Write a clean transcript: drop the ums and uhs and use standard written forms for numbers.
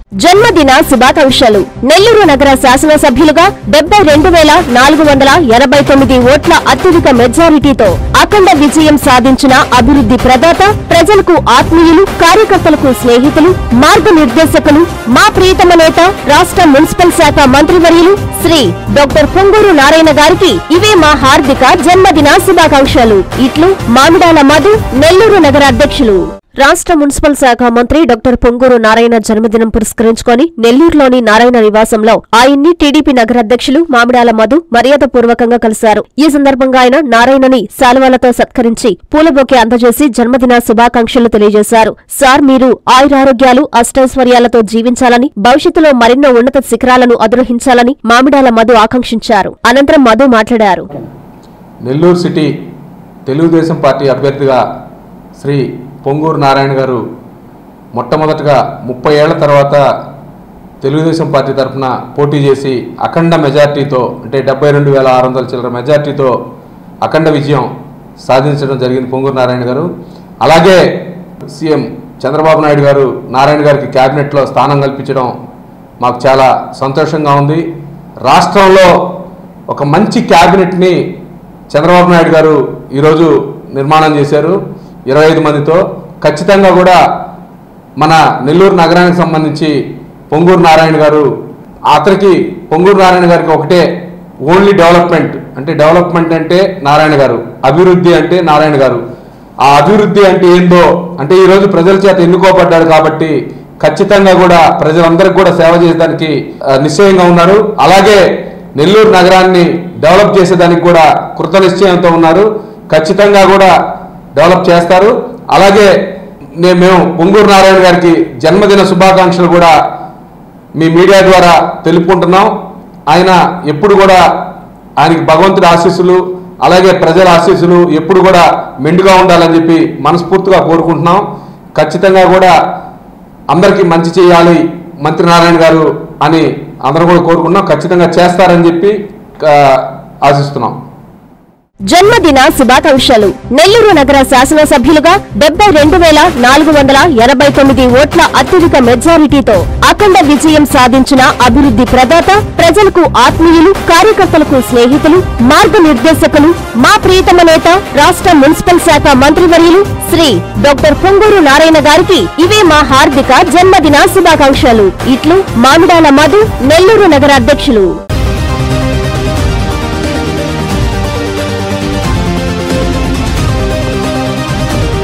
జన్మదిన శుభాకాంక్షలు. నెల్లూరు నగర శాసనసభ్యులుగా 72,489 ఓట్ల అత్యధిక మెజారిటీతో అఖండ విజయం సాధించిన అభివృద్ధి ప్రదాత, ప్రజలకు ఆత్మీయులు, కార్యకర్తలకు స్నేహితులు, మార్గనిర్దేశకులు, మా ప్రియతమ నేత, రాష్ట్ర మున్సిపల్ శాఖ మంత్రివర్యులు శ్రీ డాక్టర్ పొంగూరు నారాయణ గారికి ఇవే మా హార్దిక జన్మదిన శుభాకాంక్షలు. ఇట్లు మామిడాల మధు, నెల్లూరు నగర అధ్యక్షులు. రాష్ట్ర మున్సిపల్ శాఖ మంత్రి డాక్టర్ పొంగూరు నారాయణ జన్మదినం పురస్కరించుకొని నెల్లూరులోని నారాయణ నివాసంలో ఆయన్ని టీడీపీ నగర అధ్యక్షులు మామిడాల మధు మర్యాదపూర్వకంగా కలిశారు. ఈ సందర్భంగా ఆయన నారాయణని శాలువాలతో సత్కరించి పూలబొకే అందజేసి జన్మదిన శుభాకాంక్షలు తెలియజేశారు. సార్, మీరు ఆయురారోగ్యాలు, అష్టైశ్వర్యాలతో జీవించాలని, భవిష్యత్తులో మరెన్నో ఉన్నత శిఖరాలను అధిరోహించాలని మామిడాల మధు ఆకాంక్షించారు. అనంతరం మధు మాట్లాడారు. నెల్లూరు సిటీ తెలుగుదేశం పార్టీ అభ్యర్థిగా శ్రీ పొంగూరు నారాయణ గారు మొట్టమొదటగా 30 ఏళ్ల తర్వాత తెలుగుదేశం పార్టీ తరఫున పోటీ చేసి అఖండ మెజార్టీతో, అంటే 72,600 చిల్లర మెజార్టీతో అఖండ విజయం సాధించడం జరిగింది పొంగూరు నారాయణ గారు. అలాగే సీఎం చంద్రబాబు నాయుడు గారు నారాయణ గారికి క్యాబినెట్లో స్థానం కల్పించడం మాకు చాలా సంతోషంగా ఉంది. రాష్ట్రంలో ఒక మంచి క్యాబినెట్ని చంద్రబాబు నాయుడు గారు ఈరోజు నిర్మాణం చేశారు 25 మందితో. ఖచ్చితంగా కూడా మన నెల్లూరు నగరానికి సంబంధించి పొంగూరు నారాయణ గారు, అతనికి పొంగూరు నారాయణ గారికి ఒకటే ఓన్లీ డెవలప్మెంట్ అంటే నారాయణ గారు, అభివృద్ధి అంటే నారాయణ గారు. ఆ అభివృద్ధి అంటే ఏందో అంటే ఈరోజు ప్రజల చేత ఎన్నుకోబడ్డాడు కాబట్టి ఖచ్చితంగా కూడా ప్రజలందరికీ కూడా సేవ చేసేదానికి నిశ్చయంగా ఉన్నారు. అలాగే నెల్లూరు నగరాన్ని డెవలప్ చేసేదానికి కూడా కృత నిశ్చయంతో ఉన్నారు. ఖచ్చితంగా కూడా డెవలప్ చేస్తారు. అలాగే మేము పొంగూరు నారాయణ గారికి జన్మదిన శుభాకాంక్షలు కూడా మీ మీడియా ద్వారా తెలుపుకుంటున్నాం. ఆయన ఎప్పుడు కూడా ఆయనకి భగవంతుడి ఆశీస్సులు, అలాగే ప్రజల ఆశీస్సులు ఎప్పుడు కూడా మెండుగా ఉండాలని చెప్పి మనస్ఫూర్తిగా కోరుకుంటున్నాం. ఖచ్చితంగా కూడా అందరికీ మంచి చేయాలి మంత్రి నారాయణ గారు అని అందరూ కూడా కోరుకుంటున్నాం. ఖచ్చితంగా చేస్తారని చెప్పి ఆశిస్తున్నాం. జన్మదిన శుభాకాంక్షలు. నెల్లూరు నగర శాసనసభ్యులుగా 72,489 ఓట్ల అత్యధిక మెజారిటీతో అఖండ విజయం సాధించిన అభివృద్ధి ప్రదాత, ప్రజలకు ఆత్మీయులు, కార్యకర్తలకు స్నేహితులు, మార్గనిర్దేశకులు, మా ప్రియతమ నేత, రాష్ట్ర మున్సిపల్ శాఖ మంత్రివర్యులు శ్రీ డాక్టర్ పొంగూరు నారాయణ గారికి ఇవే మా హార్దిక జన్మదిన శుభాకాంక్షలు. ఇట్లు మామిడాల మధు, నెల్లూరు నగర అధ్యక్షులు.